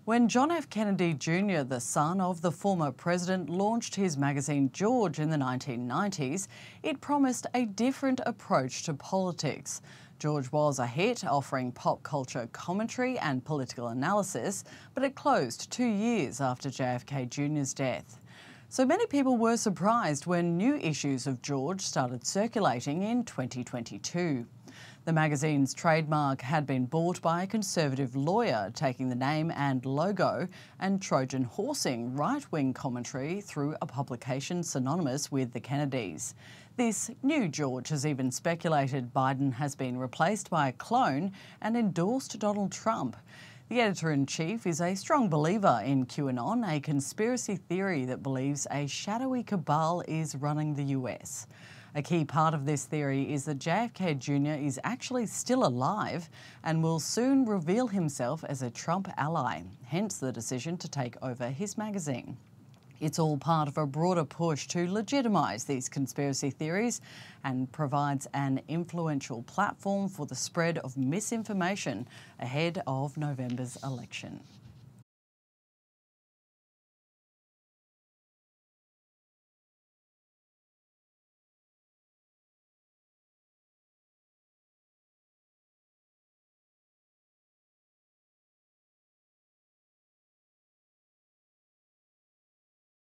When John F. Kennedy Jr., the son of the former president, launched his magazine George in the 1990s, it promised a different approach to politics. George was a hit, offering pop culture commentary and political analysis, but it closed 2 years after JFK Jr.'s death. So many people were surprised when new issues of George started circulating in 2022. The magazine's trademark had been bought by a conservative lawyer, taking the name and logo and Trojan horsing right-wing commentary through a publication synonymous with the Kennedys. This new George has even speculated Biden has been replaced by a clone and endorsed Donald Trump. The editor-in-chief is a strong believer in QAnon, a conspiracy theory that believes a shadowy cabal is running the US. A key part of this theory is that JFK Jr. is actually still alive and will soon reveal himself as a Trump ally, hence the decision to take over his magazine. It's all part of a broader push to legitimise these conspiracy theories and provides an influential platform for the spread of misinformation ahead of November's election.